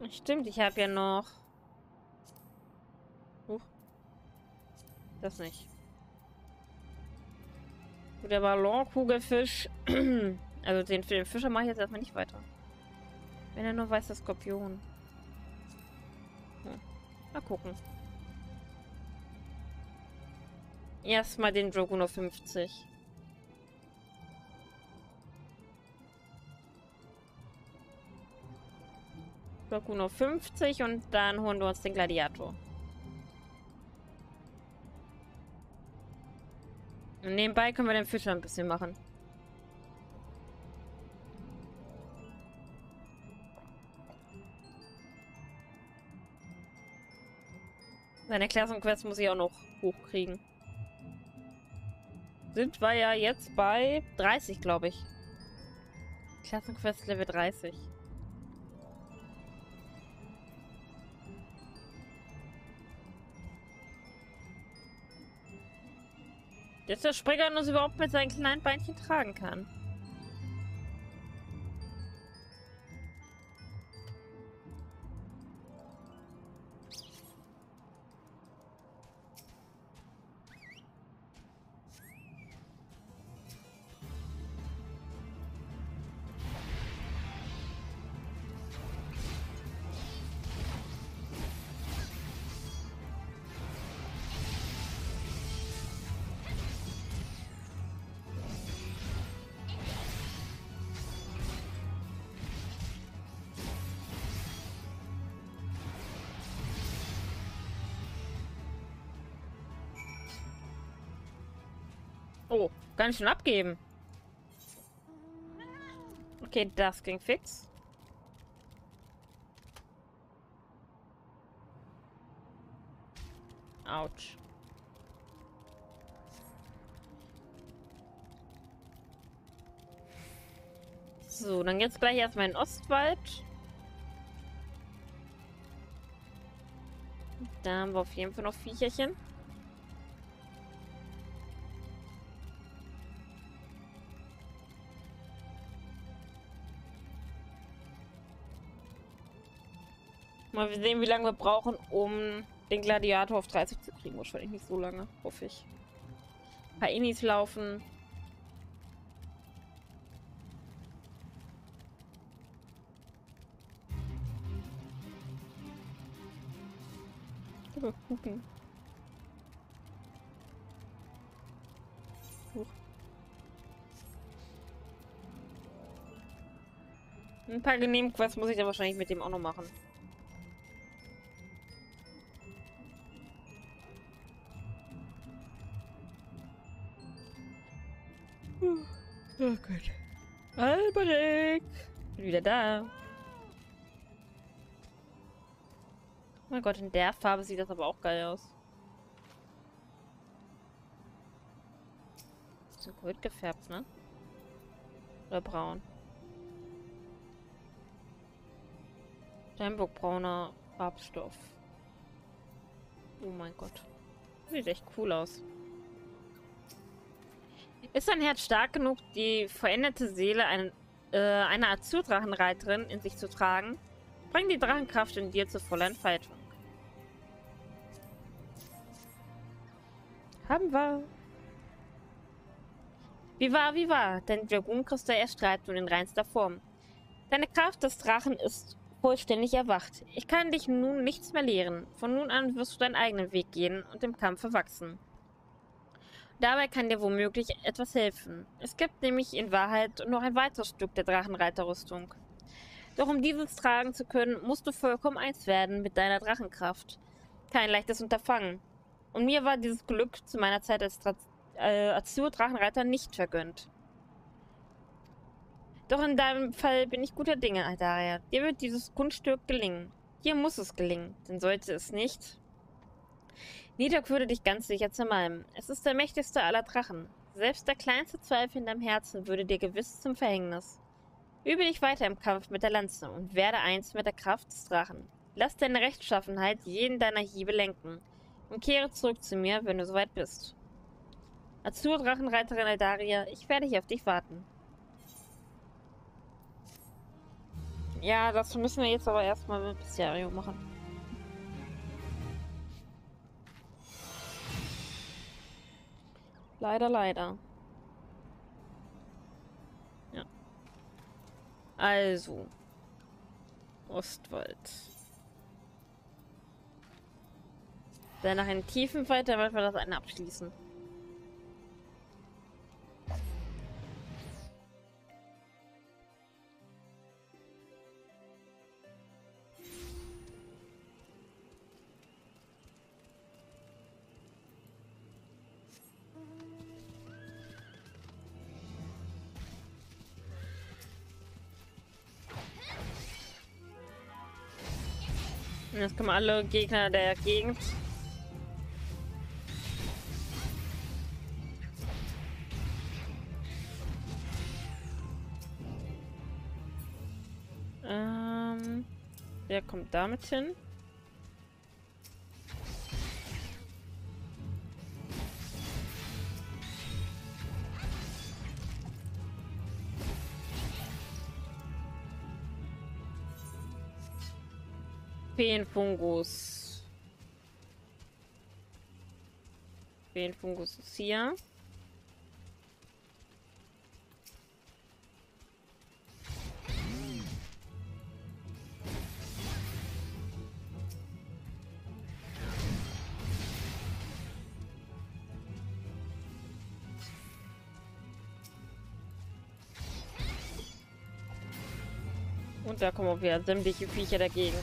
Stimmt, ich habe ja noch... Das nicht. Gut, der Ballonkugelfisch. Also den für den Fischer mache ich jetzt erstmal nicht weiter. Wenn er nur weiß, der Skorpion. Mal gucken. Erstmal den Draguno 50. Draguno 50 und dann holen wir uns den Gladiator. Und nebenbei können wir den Fischer ein bisschen machen. Seine Klassenquest muss ich auch noch hochkriegen. Sind wir ja jetzt bei 30, glaube ich. Klassenquest Level 30. Dass der Springer uns überhaupt mit seinen kleinen Beinchen tragen kann. Oh, kann ich schon abgeben. Okay, das ging fix. Autsch. So, dann geht's gleich erstmal in den Ostwald. Da haben wir auf jeden Fall noch Viecherchen. Mal sehen, wie lange wir brauchen, um den Gladiator auf 30 zu kriegen. Wahrscheinlich nicht so lange, hoffe ich. Ein paar Innis laufen. Mal gucken. Ein paar Nebenquests muss ich dann wahrscheinlich mit dem auch noch machen. Oh Gott. Albrecht! Bin wieder da. Oh mein Gott, in der Farbe sieht das aber auch geil aus. So gold gefärbt, ne? Oder braun. Steinbockbrauner Farbstoff. Oh mein Gott. Sieht echt cool aus. Ist dein Herz stark genug, die veränderte Seele einer Azurdrachenreiterin in sich zu tragen? Bring die Drachenkraft in dir zu voller Entfaltung. Haben wir. Wie war? Dein Dragonkristall erstrahlt nun in reinster Form. Deine Kraft des Drachen ist vollständig erwacht. Ich kann dich nun nichts mehr lehren. Von nun an wirst du deinen eigenen Weg gehen und im Kampf wachsen. Dabei kann dir womöglich etwas helfen. Es gibt nämlich in Wahrheit noch ein weiteres Stück der Drachenreiterrüstung. Doch um dieses tragen zu können, musst du vollkommen eins werden mit deiner Drachenkraft. Kein leichtes Unterfangen. Und mir war dieses Glück zu meiner Zeit als Azur-Drachenreiter nicht vergönnt. Doch in deinem Fall bin ich guter Dinge, Aldaria. Dir wird dieses Kunststück gelingen. Dir muss es gelingen, denn sollte es nicht... Nidok würde dich ganz sicher zermalmen. Es ist der mächtigste aller Drachen. Selbst der kleinste Zweifel in deinem Herzen würde dir gewiss zum Verhängnis. Übe dich weiter im Kampf mit der Lanze und werde eins mit der Kraft des Drachen. Lass deine Rechtschaffenheit jeden deiner Hiebe lenken und kehre zurück zu mir, wenn du soweit bist. Azur-Drachenreiterin Aldaria, ich werde hier auf dich warten. Ja, das müssen wir jetzt aber erstmal mit Mysterio machen. Leider, leider. Ja. Also. Ostwald. Dann nach einem tiefen Fight, dann werden wir das eine abschließen. Und jetzt kommen alle Gegner der Gegend. Der kommt damit hin. Feenfungus. Feenfungus ist hier. Und da kommen auch wieder sämtliche Viecher der Gegend.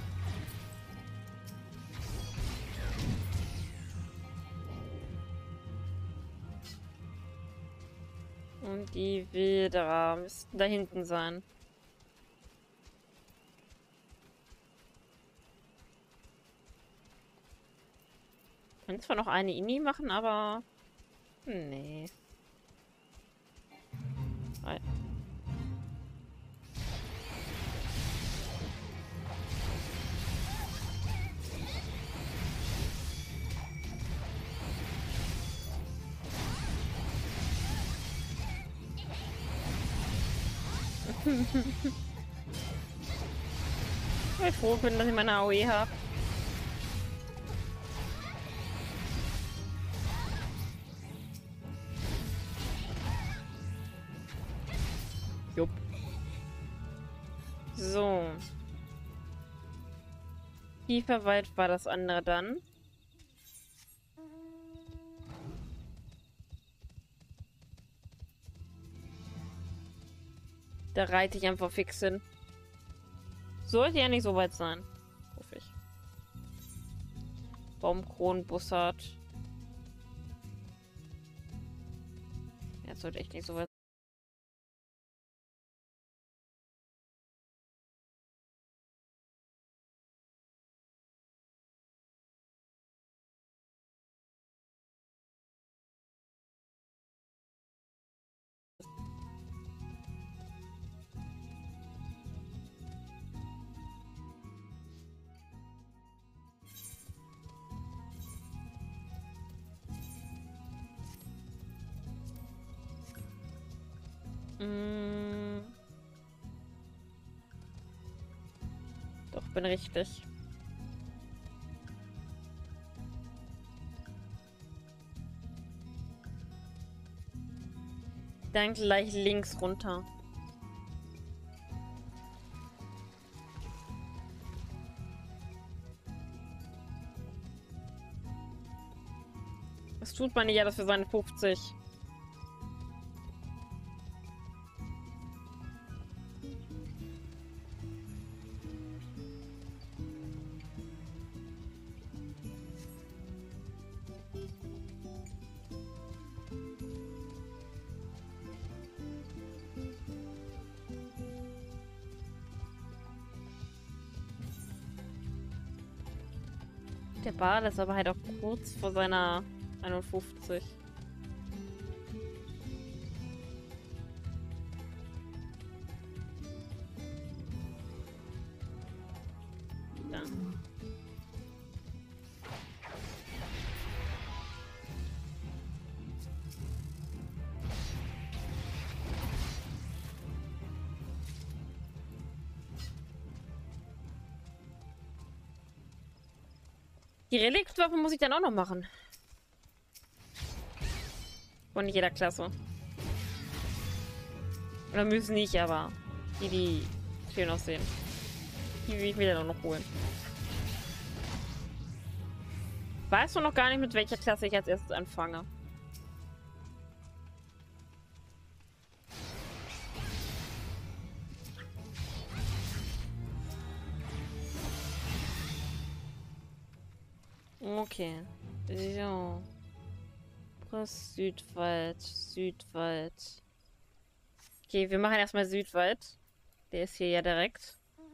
Und die Wilderer müssten da hinten sein. Können zwar noch eine Inni machen, aber... Nee. Nein. Ich froh bin, dass ich meine AOE habe. Jupp. So. Tiefer weit war das andere dann. Da reite ich einfach fix hin. Sollte ja nicht so weit sein. Hoffe ich. Baumkronen, Bussard. Ja, sollte echt nicht so weit. Doch, bin richtig. Dann gleich links runter. Was tut man nicht alles für seine 50? Der Ball ist aber halt auch kurz vor seiner 51. Da. Die Reliktwaffe muss ich dann auch noch machen. Von nicht jeder Klasse. Oder müssen nicht, aber die schön aussehen. Die will ich mir dann auch noch holen. Weißt du noch gar nicht, mit welcher Klasse ich als erstes anfange? Okay. So. Südwald. Südwald. Okay, wir machen erstmal Südwald. Der ist hier ja direkt.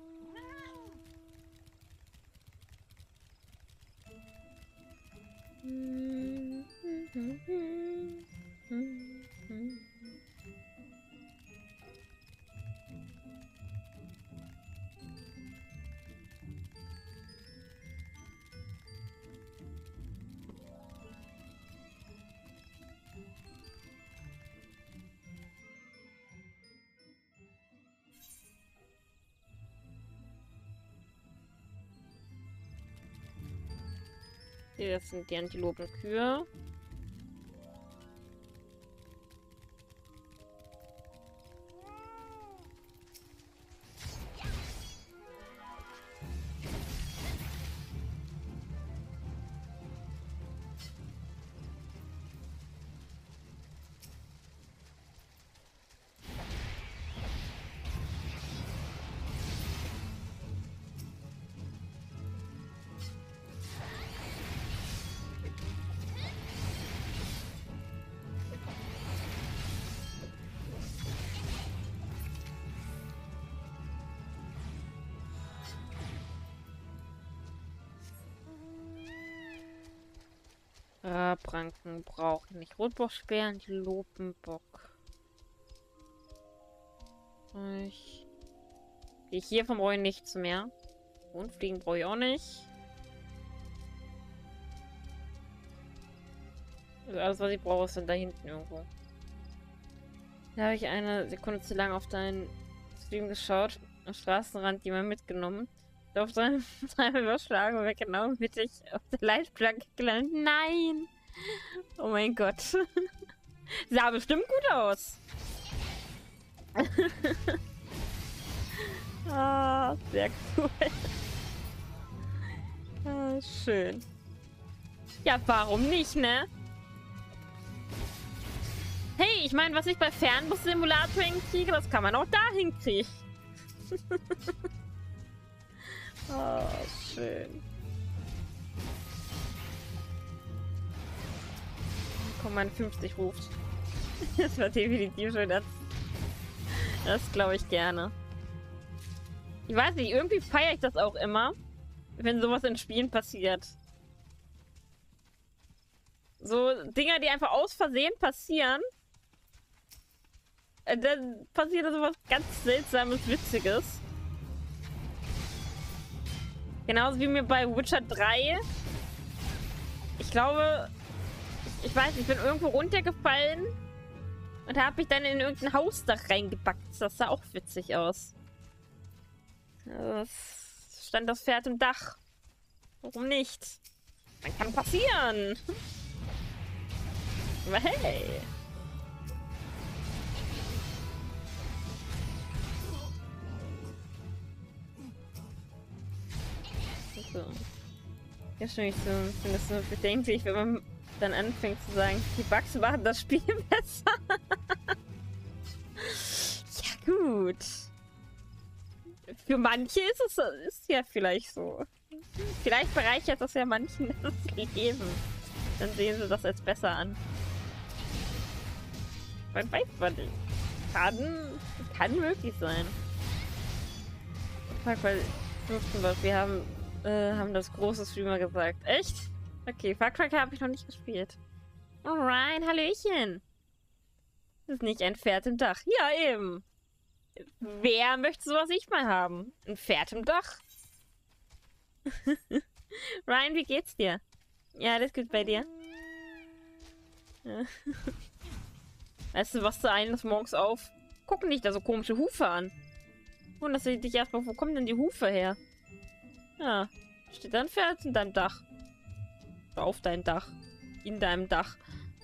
Hier, das sind die Antilopenkühe. Rabranken brauche ich nicht. Rotbockspeer, Antilopenbock. Hiervon brauche ich nichts mehr. Und Fliegen brauche ich auch nicht. Also alles, was ich brauche, ist dann da hinten irgendwo. Da habe ich eine Sekunde zu lang auf deinen Stream geschaut. Am Straßenrand jemand mitgenommen. Auf seinem überschlagen und genau mittig auf der Leitplanke gelandet. Nein! Oh mein Gott. Sah bestimmt gut aus. Ah, sehr cool. Ah, schön. Ja, warum nicht, ne? Hey, ich meine, was ich bei Fernbus-Simulator hinkriege, das kann man auch da hinkriegen. Oh, schön. Komm, mein 50 ruft. Das war definitiv schön. Das glaube ich gerne. Ich weiß nicht, irgendwie feiere ich das auch immer, wenn sowas in Spielen passiert. So Dinger, die einfach aus Versehen passieren. Dann passiert da sowas ganz Seltsames, Witziges. Genauso wie mir bei Witcher 3. Ich glaube, ich weiß, ich bin irgendwo runtergefallen und habe mich dann in irgendein Hausdach reingebackt. Das sah auch witzig aus. Es stand das Pferd im Dach. Warum nicht? Man kann passieren. Aber hey. So. Ja, schon nicht so. Ich finde das so bedenklich, wenn man dann anfängt zu sagen, die Bugs machen das Spiel besser. Ja, gut. Für manche ist ja vielleicht so. Vielleicht bereichert das ja manchen das Leben. Dann sehen sie das als besser an. Man weiß man nicht. Kann möglich sein. Fuck, weil wir haben das große Streamer gesagt. Echt? Okay, Far Cry habe ich noch nicht gespielt. Alright, hallöchen. Das ist nicht ein Pferd im Dach. Ja, eben. Wer möchte sowas nicht mal haben? Ein Pferd im Dach? Ryan, wie geht's dir? Ja, alles gut bei dir. Ja. Weißt du, was du eines Morgens auf? Gucken dich da so komische Hufe an. Und dass du dich erstmal, wo kommen denn die Hufe her? Ja, steht da ein Pferd in deinem Dach. Auf dein Dach. In deinem Dach.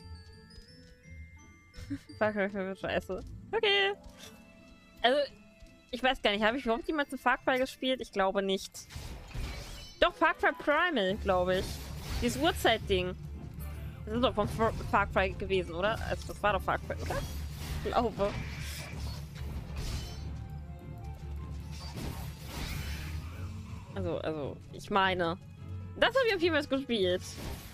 Scheiße. Okay. Also, ich weiß gar nicht, habe ich überhaupt jemals zu Far Cry gespielt? Ich glaube nicht. Doch, Far Cry Primal, glaube ich. Dieses Uhrzeit-Ding. Das ist doch von Far Cry gewesen, oder? Also, das war doch Far Cry, oder? Ich glaube. Also, ich meine. Das habe ich auf jeden Fall gespielt.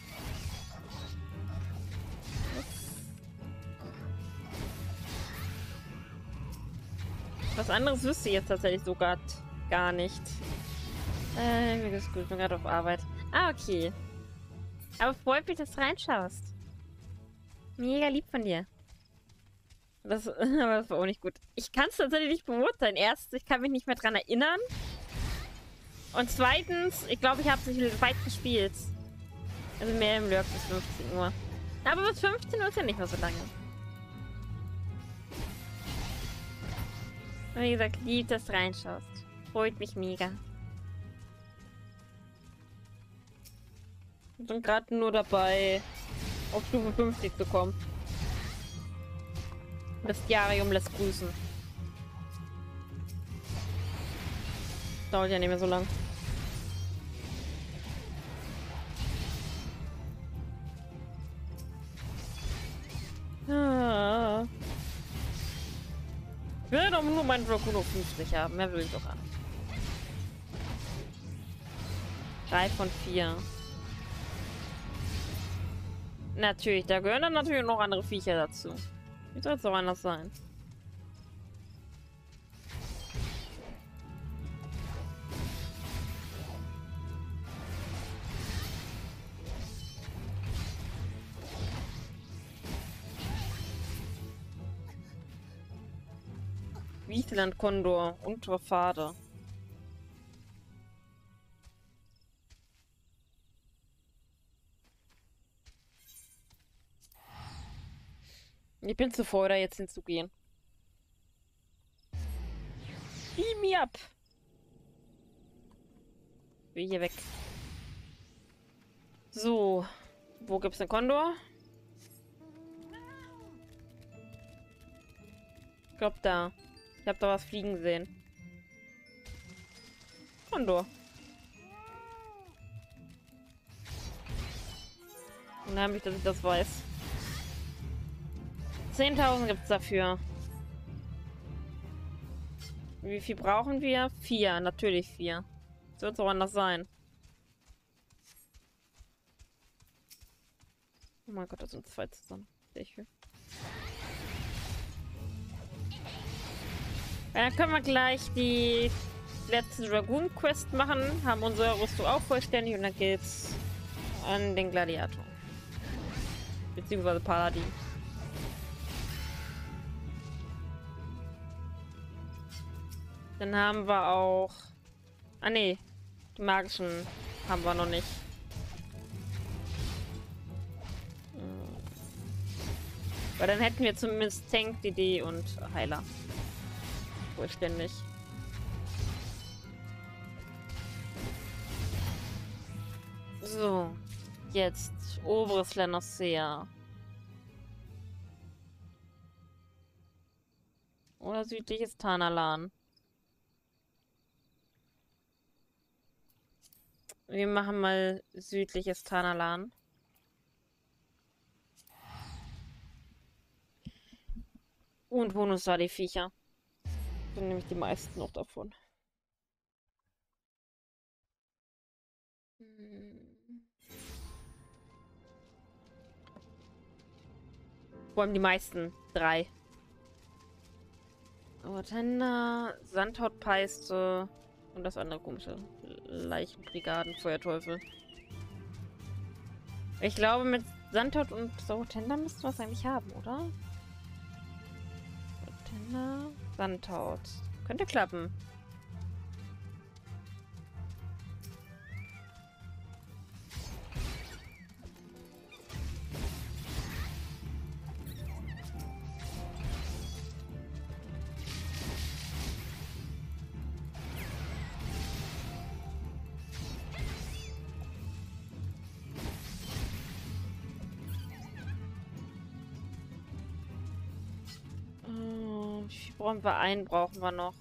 Was anderes wüsste ich jetzt tatsächlich sogar gar nicht. Mir geht's gut, ich bin gerade auf Arbeit. Ah, okay. Aber freut mich, dass du reinschaust. Mega lieb von dir. Das, aber das war auch nicht gut. Ich kann es tatsächlich nicht beurteilen. Erstens, ich kann mich nicht mehr dran erinnern. Und zweitens, ich glaube, ich habe es nicht weit gespielt. Also mehr im Lurk bis 15 Uhr. Aber bis 15 Uhr ist ja nicht mehr so lange. Und wie gesagt, lieb, dass du reinschaust. Freut mich mega. Wir sind gerade nur dabei, auf Stufe 50 zu kommen. Bestiarium lässt grüßen. Dauert ja nicht mehr so lang. Ah. Ich will doch nur meinen Dracuno 50 haben. Mehr will ich doch haben. 3 von 4. Natürlich, da gehören dann natürlich noch andere Viecher dazu. Wie soll es auch anders sein? Wiesland Kondor, untere Pfade. Ich bin zu faul, da jetzt hinzugehen. Beam me up! Ich will hier weg. So. Wo gibt's einen Kondor? Ich glaube da. Ich habe da was fliegen sehen. Kondor. Unheimlich, dass ich das weiß. 10.000 gibt's dafür. Wie viel brauchen wir? 4, natürlich 4. Das wird so anders sein. Oh mein Gott, da sind 2 zusammen. Sehr schön. Dann können wir gleich die letzte Dragoon Quest machen. Haben unsere Rüstung auch vollständig und dann geht's an den Gladiator. Beziehungsweise Paladin. Dann haben wir auch... Ah ne, die magischen haben wir noch nicht. Weil dann hätten wir zumindest Tank, DD und Heiler. Vollständig. So, jetzt oberes Lenosea. Oder südliches Tanalan. Wir machen mal südliches Tanalan. Und holen uns da die Viecher. Sind nämlich die meisten noch davon. Vor allem die meisten. 3. Ortenda, Sandhautpeiste und das andere komische. Leichenbrigaden, Feuerteufel. Ich glaube, mit Sandhaut und Ortenda müssten wir es eigentlich haben, oder? Ortenda, Sandhaut. Könnte klappen. brauchen wir? Einen brauchen wir noch.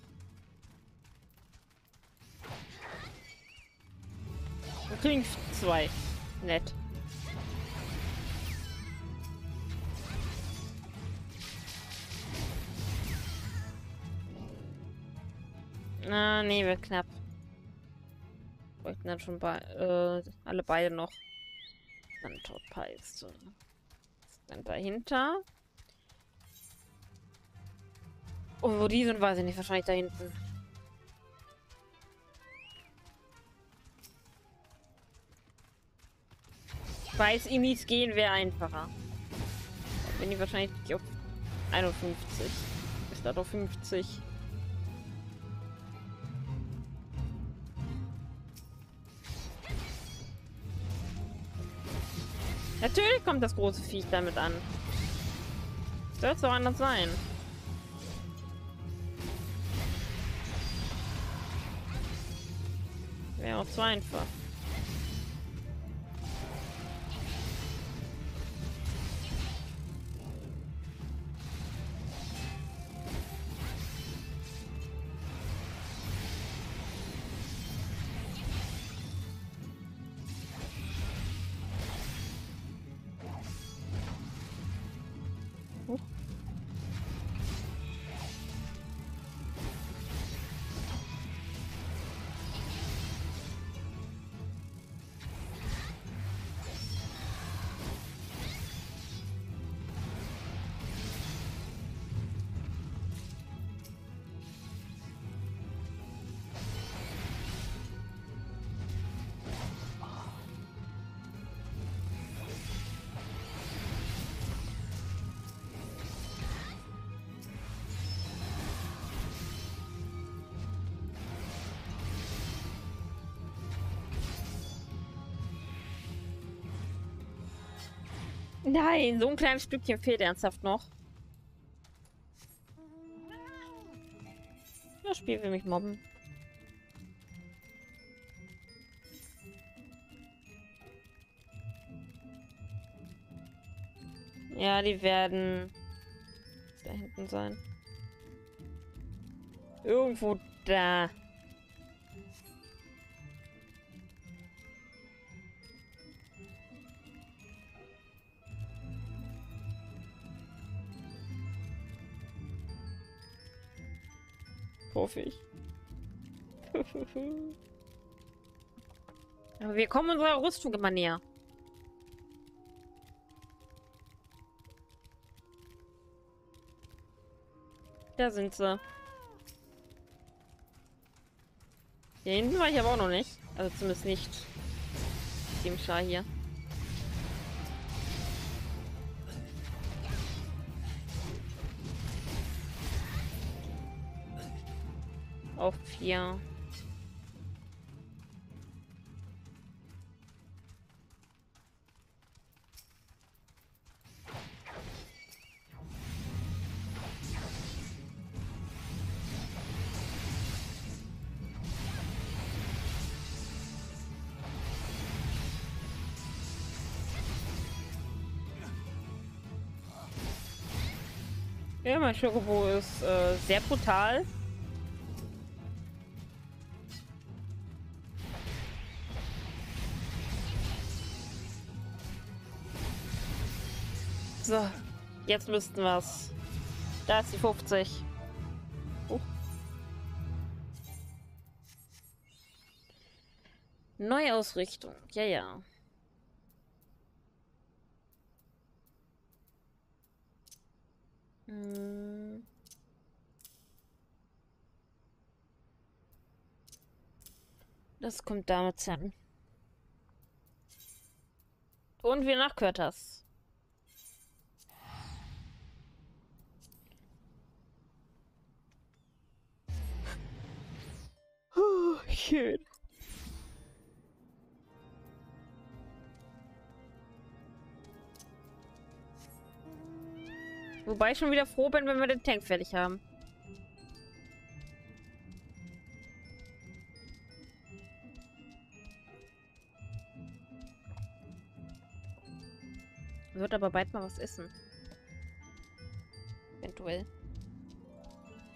Wir kriegen 2. Nett. Ah, nee, wird knapp. Bräuchten dann schon alle beide noch. Dann Todpeiste. Dann dahinter. Und wo die sind, weiß ich nicht. Wahrscheinlich da hinten. Weiß Inis gehen wäre einfacher. Wenn die wahrscheinlich auf 51. Ist da doch 50. Natürlich kommt das große Viech damit an. Soll es doch anders sein. Wäre auch zu einfach. Nein, so ein kleines Stückchen fehlt ernsthaft noch. Das Spiel will mich mobben. Ja, die werden da hinten sein. Irgendwo da. Hoffe ich. Aber wir kommen unserer Rüstung immer näher. Da sind sie. Hier hinten war ich aber auch noch nicht. Also zumindest nicht. Dem Schar hier. Auf 4. Ja, mein Schokobo ist sehr brutal. So, jetzt müssten wir's. Da ist die 50. Neuausrichtung. Ja, ja. Das kommt damit an. Und wir nach Curtas. Oh, schön. Wobei ich schon wieder froh bin, wenn wir den Tank fertig haben. Wird aber bald mal was essen. Eventuell.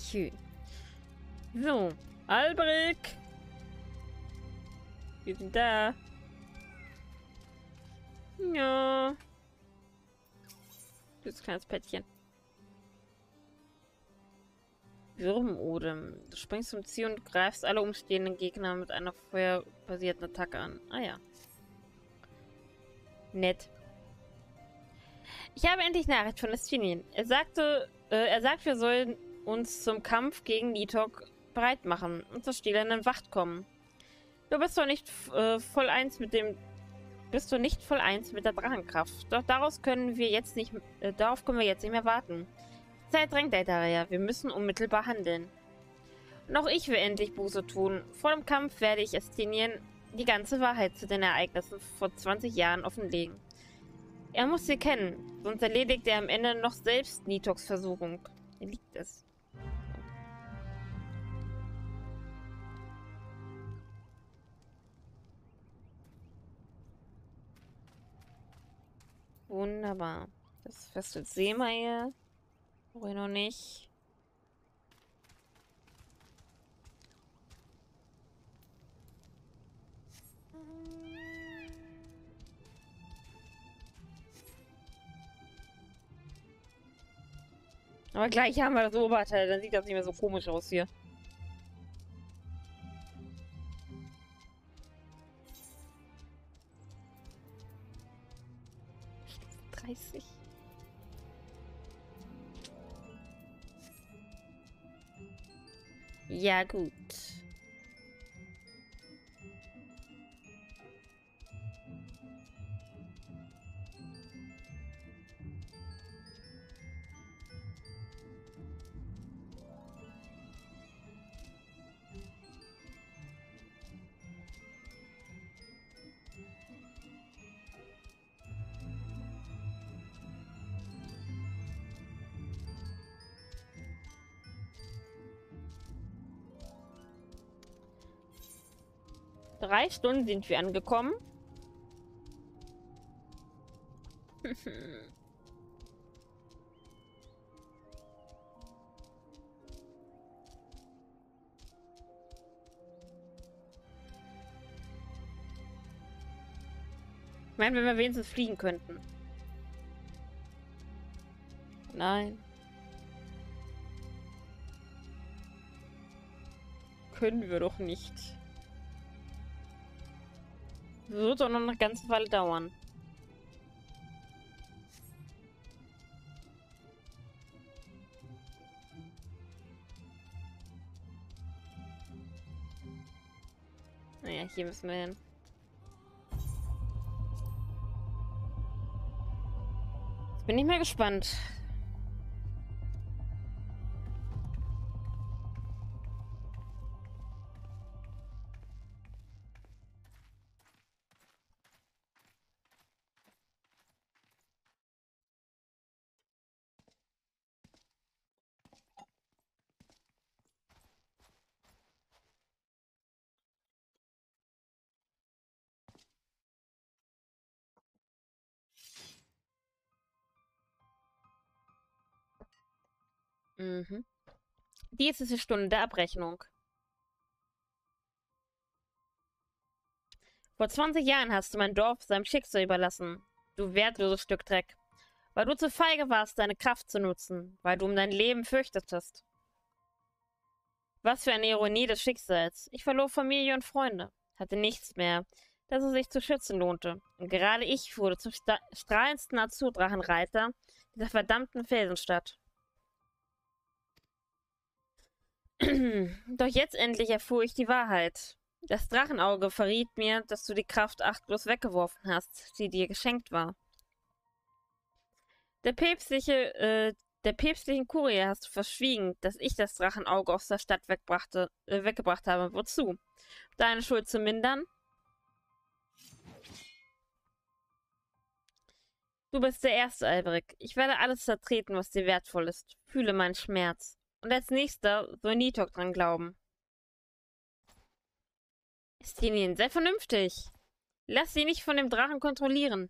Schön. So, Albrecht. Wir sind da. Ja. Du bist ein kleines Päckchen. Würmodem. Du springst zum Ziel und greifst alle umstehenden Gegner mit einer feuerbasierten Attacke an. Ah ja. Nett. Ich habe endlich Nachricht von Estinien. Er sagt, wir sollen uns zum Kampf gegen Nitok bereit machen und zur stählernen Wacht kommen. Du bist doch nicht voll eins mit dem. Bist du nicht voll eins mit der Drachenkraft? Doch darauf können wir jetzt nicht mehr warten. Die Zeit drängt, Eltaria. Wir müssen unmittelbar handeln. Und auch ich will endlich Buße tun. Vor dem Kampf werde ich Estinien die ganze Wahrheit zu den Ereignissen vor 20 Jahren offenlegen. Er muss sie kennen, sonst erledigt er am Ende noch selbst Nitoks Versuchung. Hier liegt es. Wunderbar. Das fesselt Seemeier. Brauche ich noch nicht. Aber gleich haben wir das Oberteil, dann sieht das nicht mehr so komisch aus hier. Stufe 30. Ja, gut. Drei Stunden sind wir angekommen. Ich meine, wenn wir wenigstens fliegen könnten. Nein. Können wir doch nicht. Wird doch noch eine ganze Weile dauern. Naja, hier müssen wir hin. Jetzt bin ich mal gespannt. Mhm. Dies ist die Stunde der Abrechnung. Vor 20 Jahren hast du mein Dorf seinem Schicksal überlassen. Du wertloses Stück Dreck. Weil du zu feige warst, deine Kraft zu nutzen. Weil du um dein Leben fürchtetest. Was für eine Ironie des Schicksals. Ich verlor Familie und Freunde. Hatte nichts mehr, das es sich zu schützen lohnte. Und gerade ich wurde zum strahlendsten Azurdrachenreiter dieser verdammten Felsenstadt. Doch jetzt endlich erfuhr ich die Wahrheit. Das Drachenauge verriet mir, dass du die Kraft achtlos weggeworfen hast, die dir geschenkt war. Der päpstlichen Kurie hast du verschwiegen, dass ich das Drachenauge aus der Stadt weggebracht habe. Wozu? Deine Schuld zu mindern? Du bist der Erste, Albrecht. Ich werde alles zertreten, was dir wertvoll ist. Fühle meinen Schmerz. Und als Nächster soll Nitok dran glauben. Estinien, sei vernünftig. Lass sie nicht von dem Drachen kontrollieren.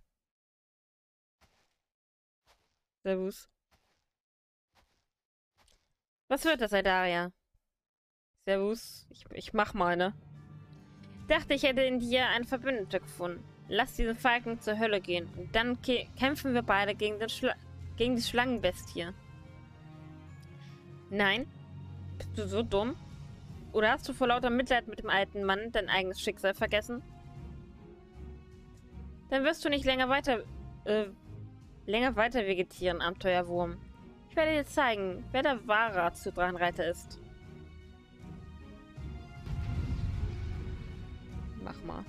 Servus. Was wird das, Eldaria? Servus, ich mach meine. Dachte, ich hätte in dir einen Verbündeten gefunden. Lass diesen Falken zur Hölle gehen und dann kämpfen wir beide gegen die Schlangenbestie. Nein? Bist du so dumm? Oder hast du vor lauter Mitleid mit dem alten Mann dein eigenes Schicksal vergessen? Dann wirst du nicht länger weiter vegetieren, Abenteuerwurm. Ich werde dir zeigen, wer der wahre Azur-Drachenreiter ist. Mach mal.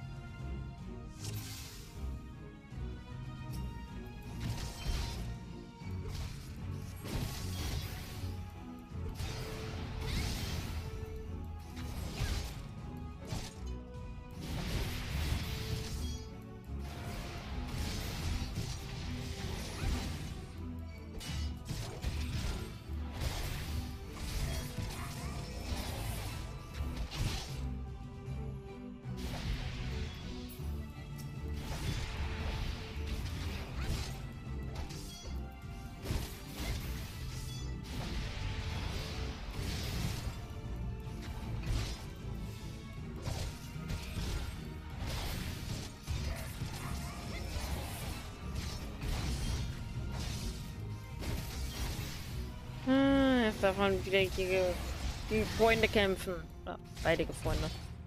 Jetzt davon wieder gegen Freunde kämpfen. Ja, beide Freunde.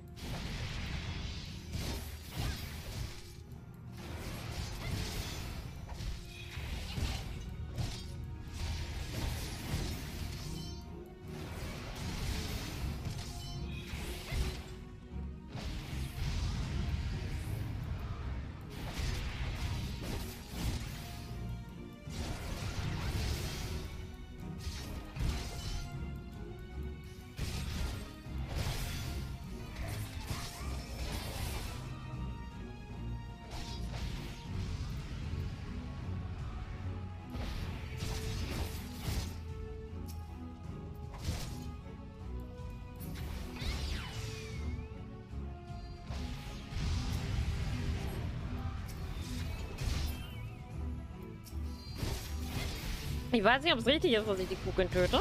Ich weiß nicht, ob es richtig ist, dass ich die Kugeln töte.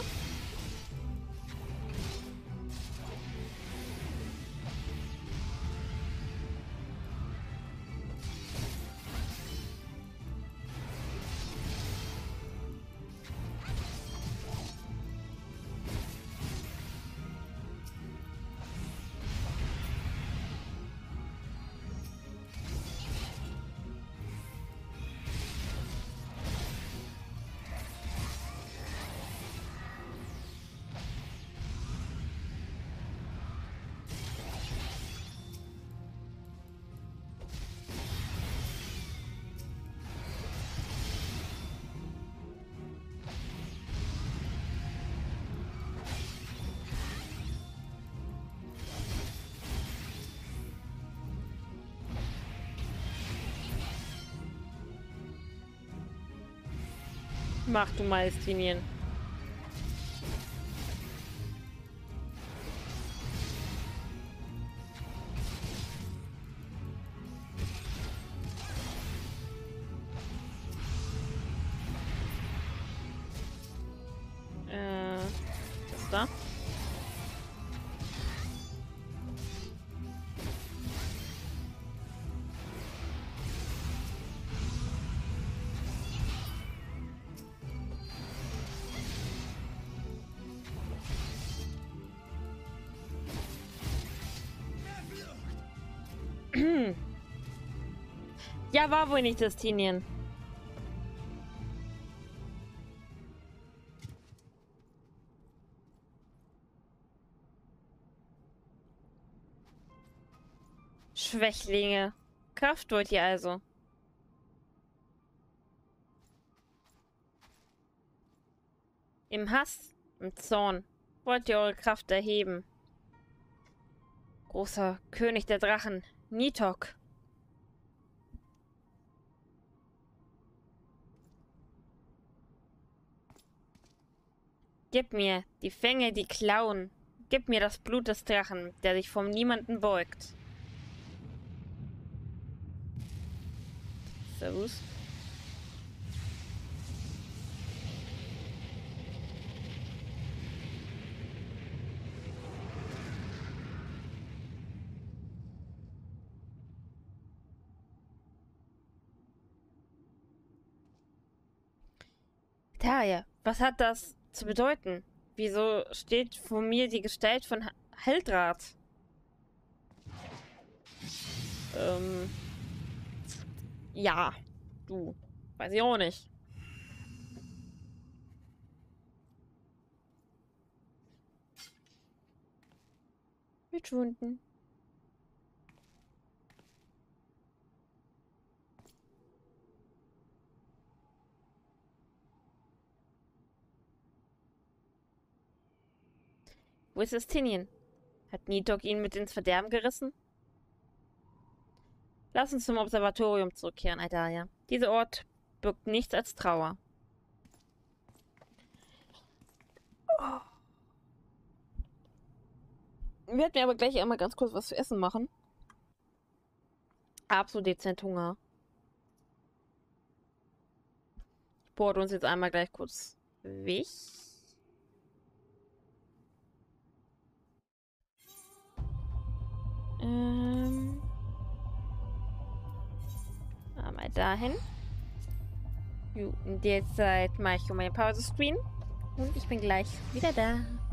Mach du Maestinien. Was ist da? Ja, war wohl nicht Destinien. Schwächlinge. Kraft wollt ihr also. Im Hass, im Zorn wollt ihr eure Kraft erheben. Großer König der Drachen, Nitok. Gib mir die Fänge, die Klauen. Gib mir das Blut des Drachen, der sich vor niemanden beugt. Servus. Altair, was hat das zu bedeuten? Wieso steht vor mir die Gestalt von Heldrath? Ja, du. Weiß ich auch nicht. Verschwunden. Wo ist Estinien? Hat Nidhogg ihn mit ins Verderben gerissen? Lass uns zum Observatorium zurückkehren, Altair. Dieser Ort birgt nichts als Trauer. Wir werden mir aber gleich einmal ganz kurz was zu essen machen. Absolut dezent Hunger. Ich bohre uns jetzt einmal gleich kurz weg. Mal dahin. In der Zeit mache ich um meinen Pause-Screen. Und ich bin gleich wieder da.